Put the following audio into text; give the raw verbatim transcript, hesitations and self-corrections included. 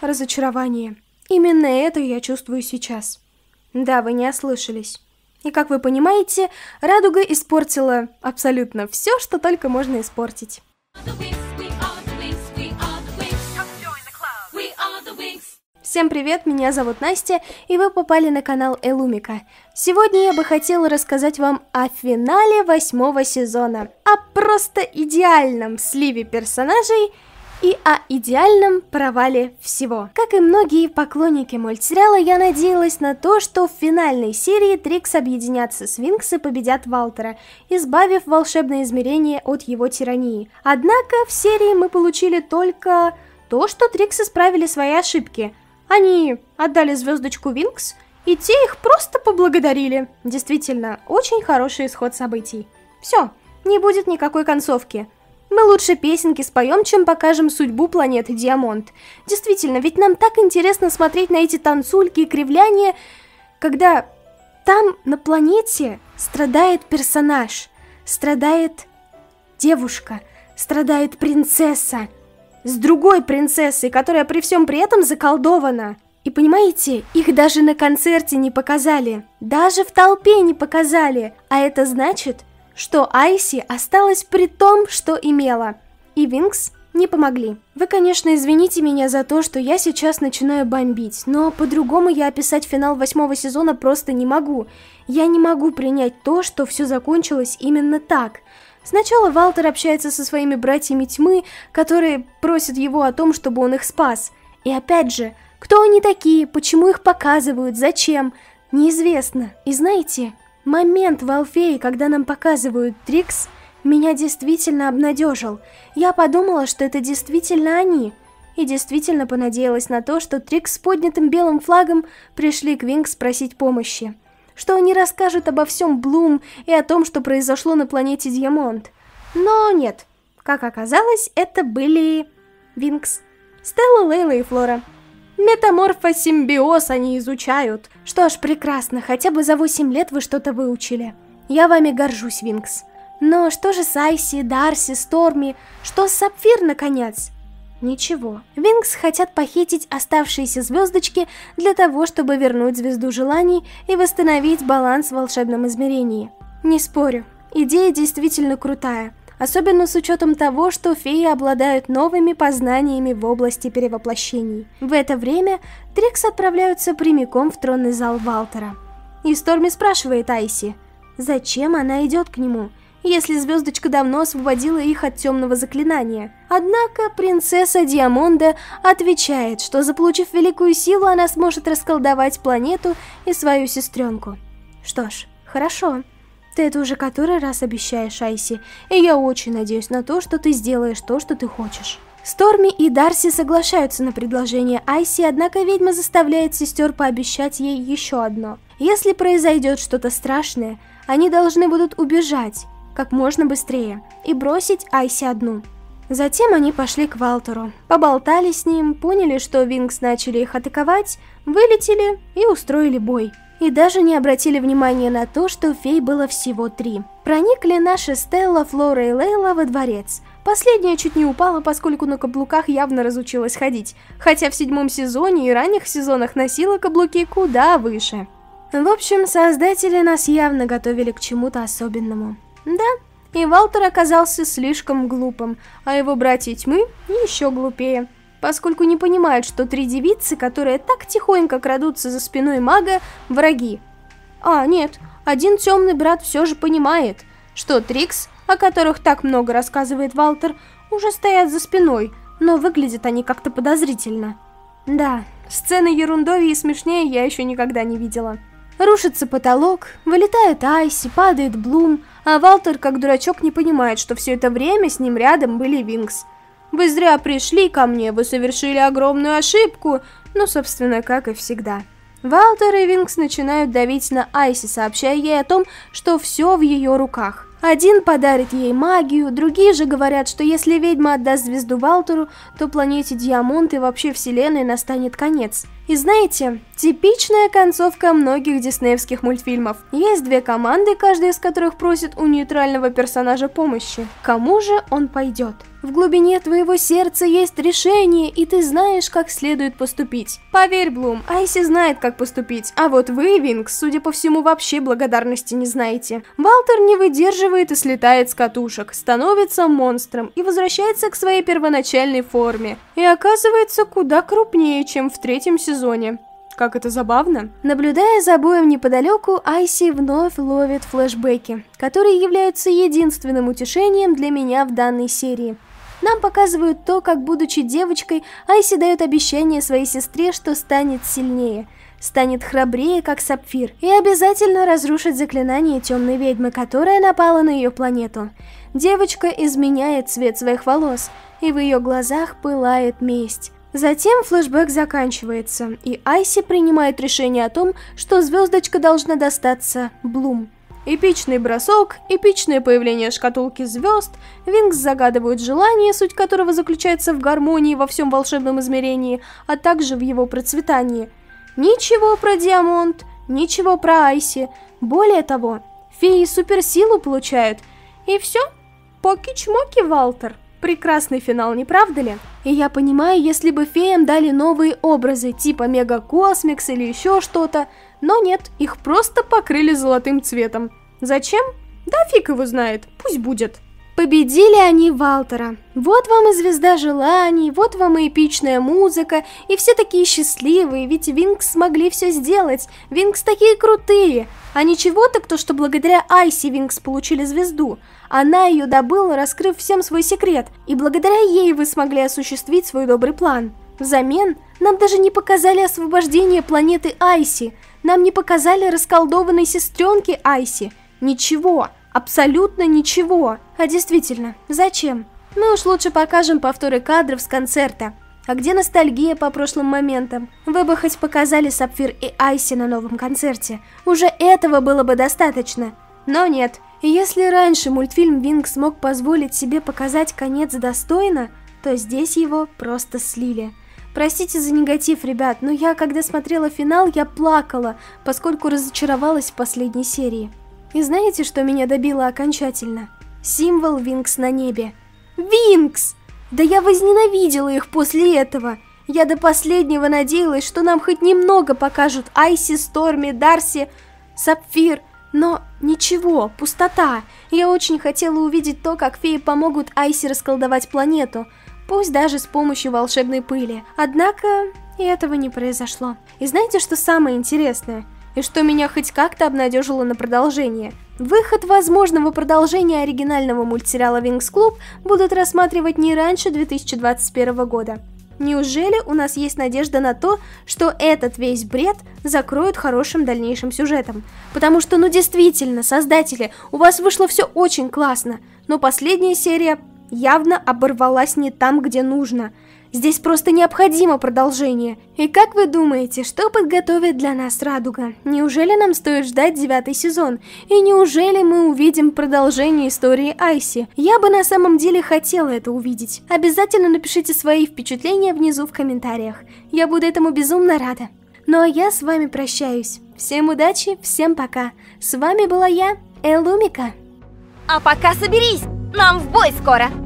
разочарование. Именно это я чувствую сейчас. Да, вы не ослышались. И как вы понимаете, радуга испортила абсолютно все, что только можно испортить. Всем привет, меня зовут Настя, и вы попали на канал Элумика. Сегодня я бы хотела рассказать вам о финале восьмого сезона, о просто идеальном сливе персонажей и о идеальном провале всего. Как и многие поклонники мультсериала, я надеялась на то, что в финальной серии Трикс объединятся с Винкс и победят Валтера, избавив волшебное измерение от его тирании. Однако в серии мы получили только то, что Трикс исправили свои ошибки. Они отдали звездочку Винкс, и те их просто поблагодарили. Действительно, очень хороший исход событий. Все, не будет никакой концовки. Мы лучше песенки споем, чем покажем судьбу планеты Диамонд. Действительно, ведь нам так интересно смотреть на эти танцульки и кривляния, когда там на планете страдает персонаж, страдает девушка, страдает принцесса с другой принцессой, которая при всем при этом заколдована. И понимаете, их даже на концерте не показали, даже в толпе не показали, а это значит, что Айси осталась при том, что имела, и Винкс не помогли. Вы, конечно, извините меня за то, что я сейчас начинаю бомбить, но по-другому я описать финал восьмого сезона просто не могу. Я не могу принять то, что все закончилось именно так. Сначала Валтер общается со своими братьями тьмы, которые просят его о том, чтобы он их спас. И опять же, кто они такие, почему их показывают, зачем, неизвестно. И знаете, момент в Алфее, когда нам показывают Трикс, меня действительно обнадежил. Я подумала, что это действительно они. И действительно понадеялась на то, что Трикс с поднятым белым флагом пришли к Винкс просить помощи. Что они расскажут обо всем Блум и о том, что произошло на планете Диамонд. Но нет, как оказалось, это были Винкс, Стелла, Лейла и Флора. Метаморфосимбиоз они изучают. Что ж, прекрасно, хотя бы за восемь лет вы что-то выучили. Я вами горжусь, Винкс. Но что же с Айси, Дарси, Сторми? Что с Сапфир, наконец? Ничего. Винкс хотят похитить оставшиеся звездочки для того, чтобы вернуть звезду желаний и восстановить баланс в волшебном измерении. Не спорю, идея действительно крутая. Особенно с учетом того, что феи обладают новыми познаниями в области перевоплощений. В это время Трикс отправляются прямиком в тронный зал Валтера. И Сторми спрашивает Айси, зачем она идет к нему, если звездочка давно освободила их от темного заклинания. Однако принцесса Диамонда отвечает, что заполучив великую силу, она сможет расколдовать планету и свою сестренку. Что ж, хорошо. Ты это уже который раз обещаешь, Айси, и я очень надеюсь на то, что ты сделаешь то, что ты хочешь. Сторми и Дарси соглашаются на предложение Айси, однако ведьма заставляет сестер пообещать ей еще одно. Если произойдет что-то страшное, они должны будут убежать как можно быстрее и бросить Айси одну. Затем они пошли к Валтеру, поболтали с ним, поняли, что Винкс начали их атаковать, вылетели и устроили бой. И даже не обратили внимания на то, что фей было всего три. Проникли наши Стелла, Флора и Лейла во дворец. Последняя чуть не упала, поскольку на каблуках явно разучилась ходить, хотя в седьмом сезоне и ранних сезонах носила каблуки куда выше. В общем, создатели нас явно готовили к чему-то особенному. Да, и Валтер оказался слишком глупым, а его братья тьмы еще глупее, поскольку не понимают, что три девицы, которые так тихонько крадутся за спиной мага, враги. А, нет, один темный брат все же понимает, что Трикс, о которых так много рассказывает Валтер, уже стоят за спиной, но выглядят они как-то подозрительно. Да, сцены ерундовее и смешнее я еще никогда не видела. Рушится потолок, вылетает Айси, падает Блум, а Валтер, как дурачок, не понимает, что все это время с ним рядом были Винкс. Вы зря пришли ко мне, вы совершили огромную ошибку, ну, собственно, как и всегда. Валтер и Винкс начинают давить на Айси, сообщая ей о том, что все в ее руках. Один подарит ей магию, другие же говорят, что если ведьма отдаст звезду Валтеру, то планете Диамонд и вообще вселенной настанет конец. И знаете, типичная концовка многих диснеевских мультфильмов. Есть две команды, каждая из которых просит у нейтрального персонажа помощи. Кому же он пойдет? В глубине твоего сердца есть решение, и ты знаешь, как следует поступить. Поверь, Блум, Айси знает, как поступить, а вот вы, Винкс, судя по всему, вообще благодарности не знаете. Валтер не выдерживает и слетает с катушек, становится монстром и возвращается к своей первоначальной форме. И оказывается куда крупнее, чем в третьем сезоне. Как это забавно. Наблюдая за боем неподалеку, Айси вновь ловит флешбеки, которые являются единственным утешением для меня в данной серии. Нам показывают то, как, будучи девочкой, Айси дает обещание своей сестре, что станет сильнее, станет храбрее, как Сапфир, и обязательно разрушит заклинание темной ведьмы, которая напала на ее планету. Девочка изменяет цвет своих волос, и в ее глазах пылает месть. Затем флешбэк заканчивается, и Айси принимает решение о том, что звездочка должна достаться Блум. Эпичный бросок, эпичное появление шкатулки звезд, Винкс загадывает желание, суть которого заключается в гармонии во всем волшебном измерении, а также в его процветании. Ничего про Диамонт, ничего про Айси. Более того, феи суперсилу получают. И все. Поки-чмоки, Валтер. Прекрасный финал, не правда ли? И я понимаю, если бы феям дали новые образы, типа Мега Космикс или еще что-то, но нет, их просто покрыли золотым цветом. Зачем? Да фиг его знает, пусть будет. Победили они Валтера. Вот вам и звезда желаний, вот вам и эпичная музыка, и все такие счастливые, ведь Винкс смогли все сделать, Винкс такие крутые. А ничего так то, что благодаря Айси Винкс получили звезду. Она ее добыла, раскрыв всем свой секрет, и благодаря ей вы смогли осуществить свой добрый план. Взамен нам даже не показали освобождение планеты Айси, нам не показали расколдованной сестренки Айси. Ничего. Абсолютно ничего. А действительно, зачем? Мы уж лучше покажем повторы кадров с концерта. А где ностальгия по прошлым моментам? Вы бы хоть показали Сапфир и Айси на новом концерте. Уже этого было бы достаточно. Но нет. И если раньше мультфильм Винкс мог позволить себе показать конец достойно, то здесь его просто слили. Простите за негатив, ребят, но я, когда смотрела финал, я плакала, поскольку разочаровалась в последней серии. И знаете, что меня добило окончательно? Символ Винкс на небе. Винкс! Да я возненавидела их после этого. Я до последнего надеялась, что нам хоть немного покажут Айси, Сторми, Дарси, Сапфир. Но ничего, пустота. Я очень хотела увидеть то, как феи помогут Айси расколдовать планету. Пусть даже с помощью волшебной пыли. Однако и этого не произошло. И знаете, что самое интересное? И что меня хоть как-то обнадежило на продолжение. Выход возможного продолжения оригинального мультсериала Винкс Клуб будут рассматривать не раньше две тысячи двадцать первого года. Неужели у нас есть надежда на то, что этот весь бред закроют хорошим дальнейшим сюжетом? Потому что, ну действительно, создатели, у вас вышло все очень классно, но последняя серия явно оборвалась не там, где нужно. Здесь просто необходимо продолжение. И как вы думаете, что подготовит для нас Радуга? Неужели нам стоит ждать девятый сезон? И неужели мы увидим продолжение истории Айси? Я бы на самом деле хотела это увидеть. Обязательно напишите свои впечатления внизу в комментариях. Я буду этому безумно рада. Ну а я с вами прощаюсь. Всем удачи, всем пока. С вами была я, Элумика. А пока соберись, нам в бой скоро.